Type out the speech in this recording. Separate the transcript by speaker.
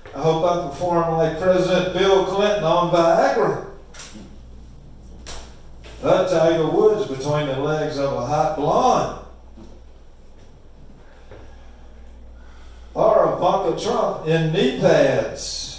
Speaker 1: I hope I perform like President Bill Clinton on Viagra. A Tiger Woods between the legs of a hot blonde. Or Ivanka Trump in knee pads.